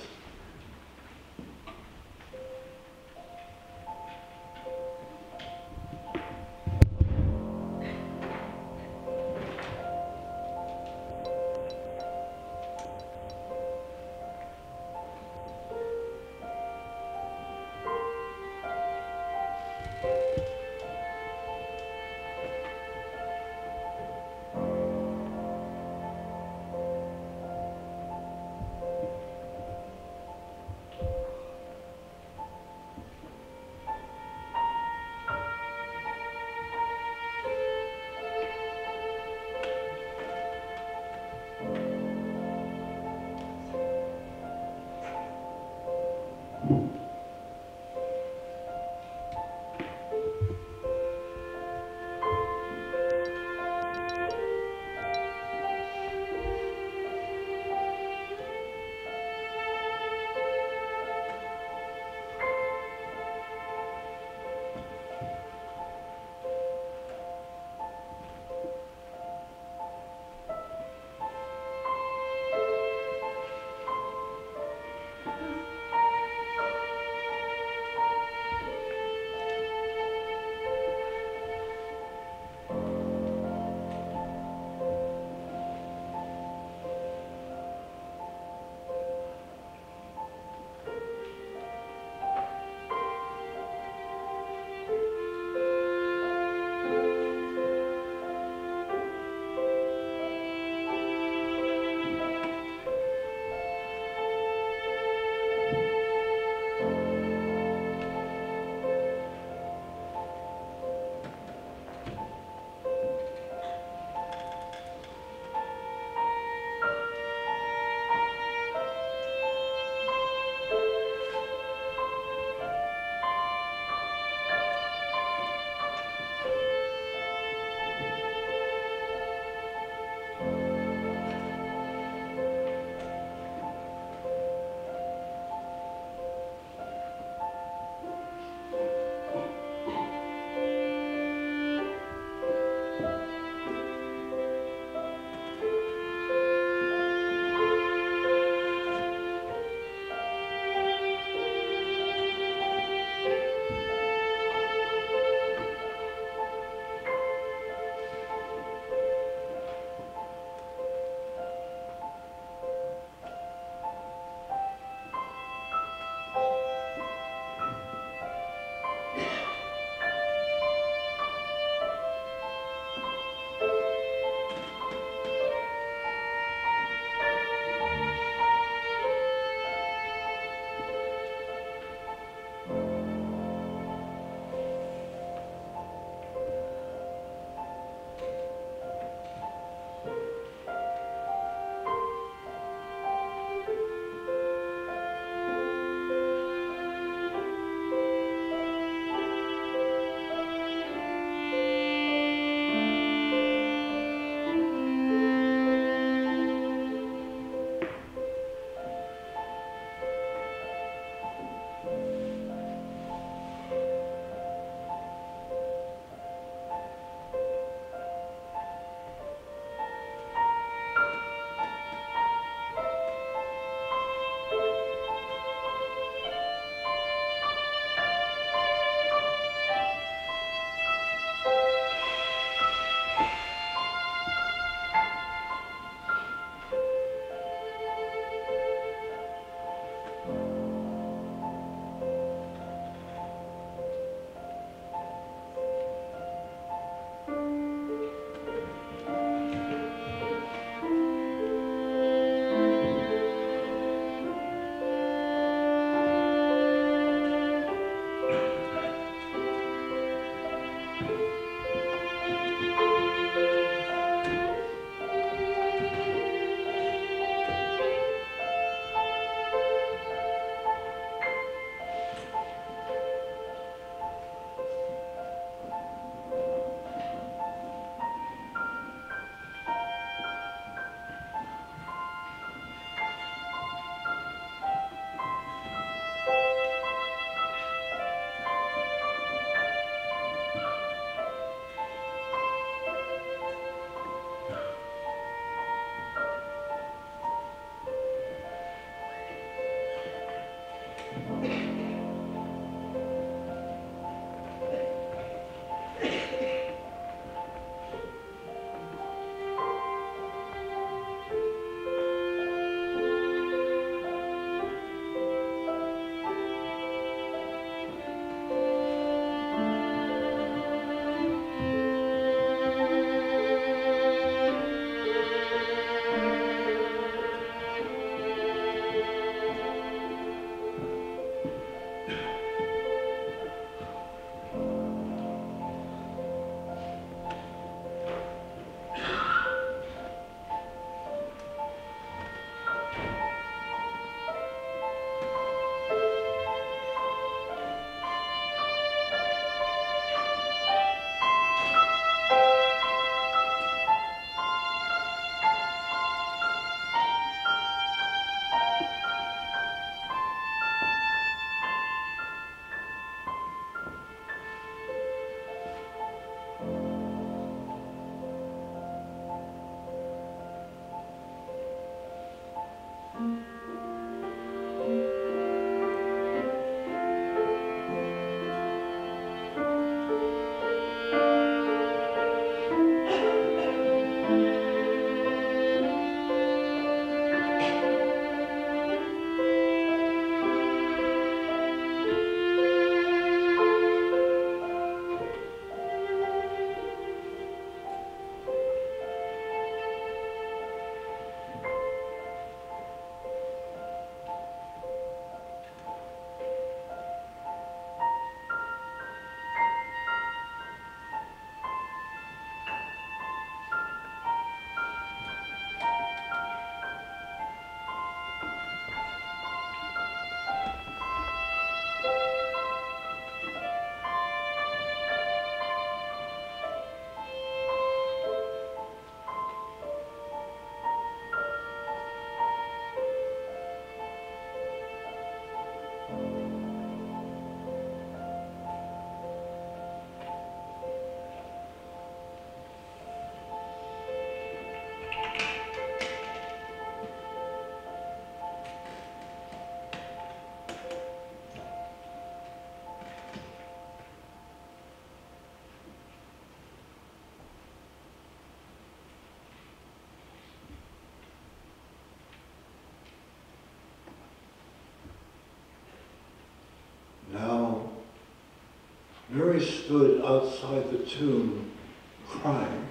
Now, Mary stood outside the tomb crying.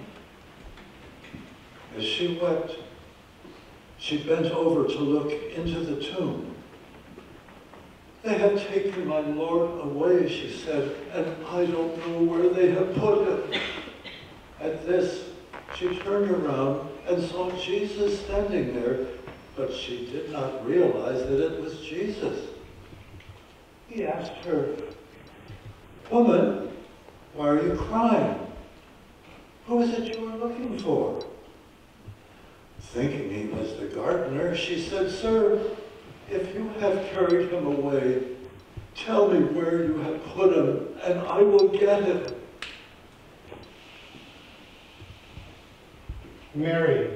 As she wept, she bent over to look into the tomb. "They have taken my Lord away," she said, "and I don't know where they have put him." At this, she turned around and saw Jesus standing there, but she did not realize that it was Jesus. He asked her, "Woman, why are you crying? Who is it you are looking for?" Thinking he was the gardener, she said, "Sir, if you have carried him away, tell me where you have put him, and I will get him." Mary.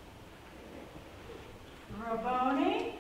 Rabboni?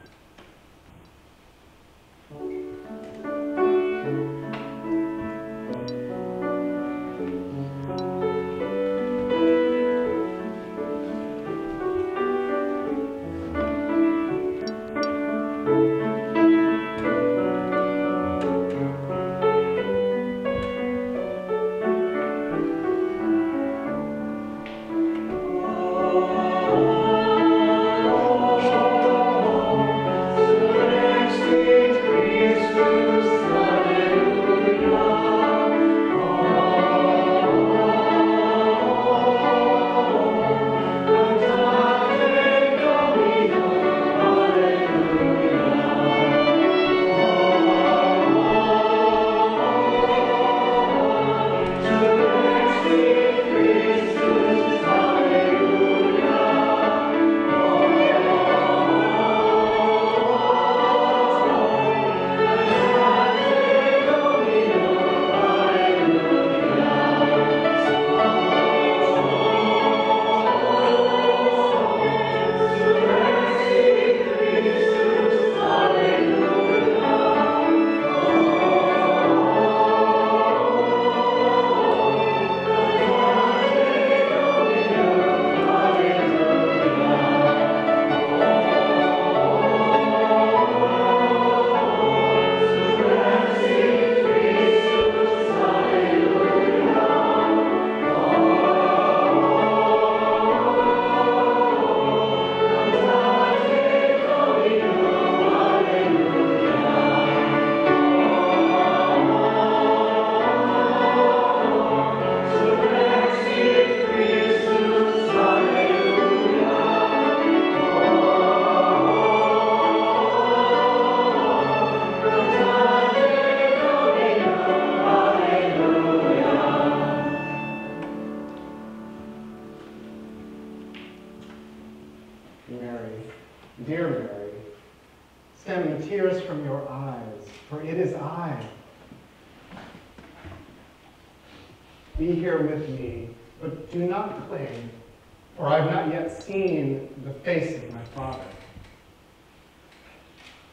Mary, dear Mary, stem the tears from your eyes, for it is I. Be here with me, but do not cling, for I have not yet seen the face of my Father.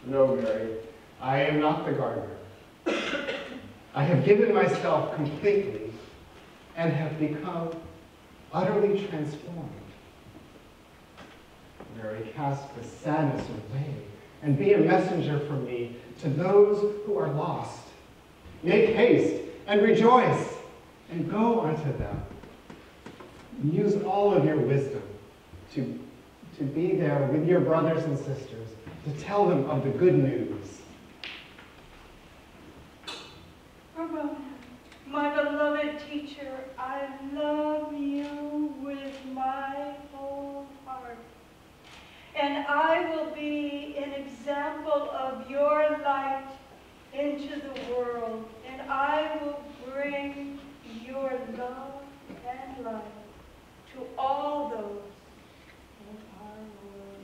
No, Mary, I am not the gardener. I have given myself completely and have become utterly transformed. Mary, cast the sadness away and be a messenger for me to those who are lost. Make haste and rejoice and go unto them. Use all of your wisdom to be there with your brothers and sisters, to tell them of the good news. Ramona, my beloved teacher, I love you with my whole heart. And I will be an example of your light into the world. And I will bring your love and light to all those in our world.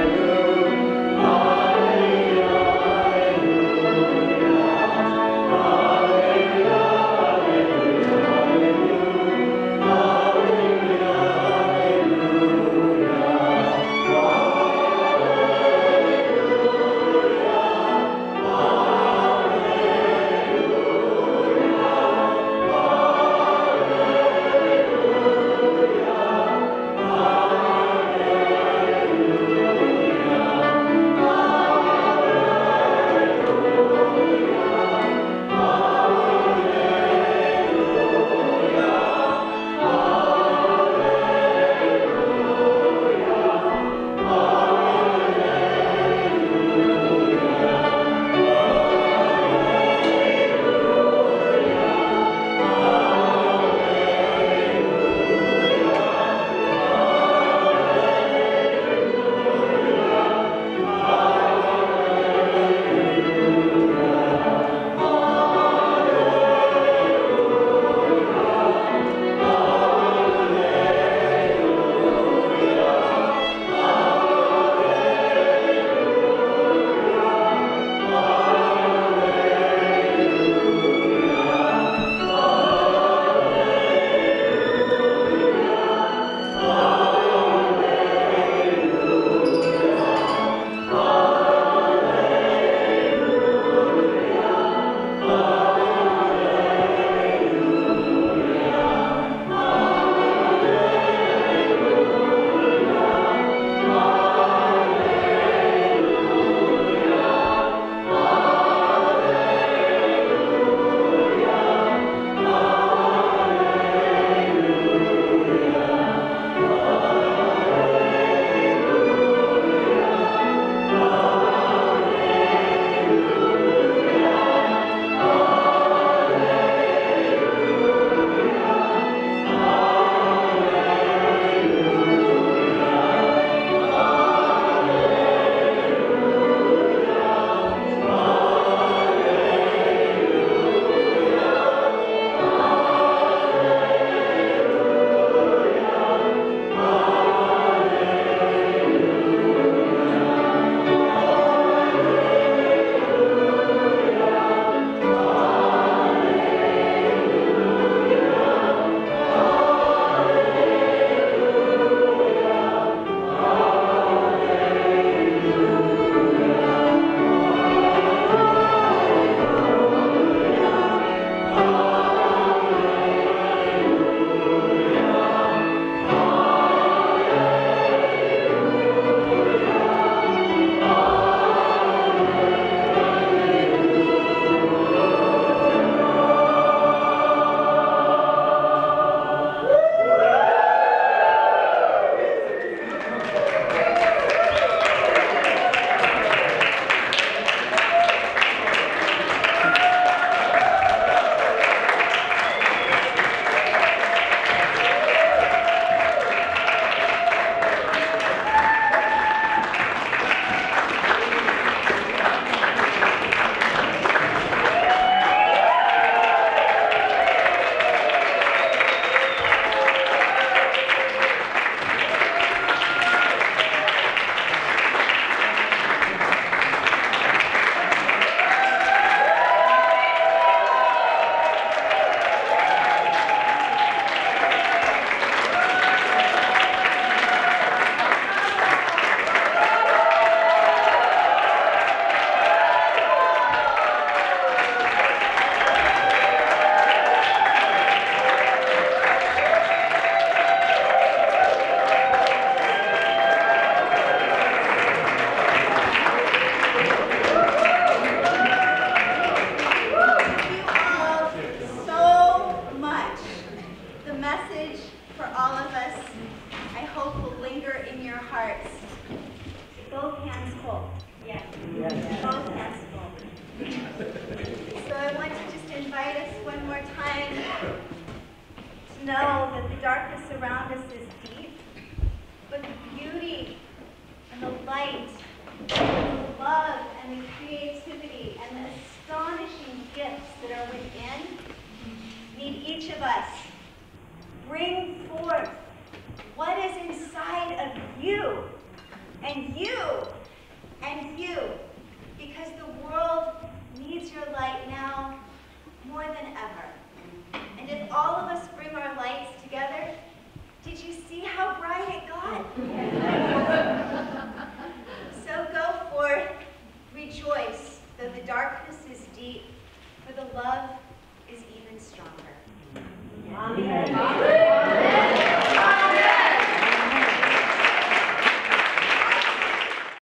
Hallelujah, hallelujah, hallelujah. know that the darkness around us is deep, but the beauty and the light, and the love and the creativity and the astonishing gifts that are within need each of us bring forth what is inside of you and you and you, because the world needs your light now more than ever. And if all of us bring our lights together, did you see how bright it got? So go forth, rejoice, though the darkness is deep, for the love is even stronger. Amen.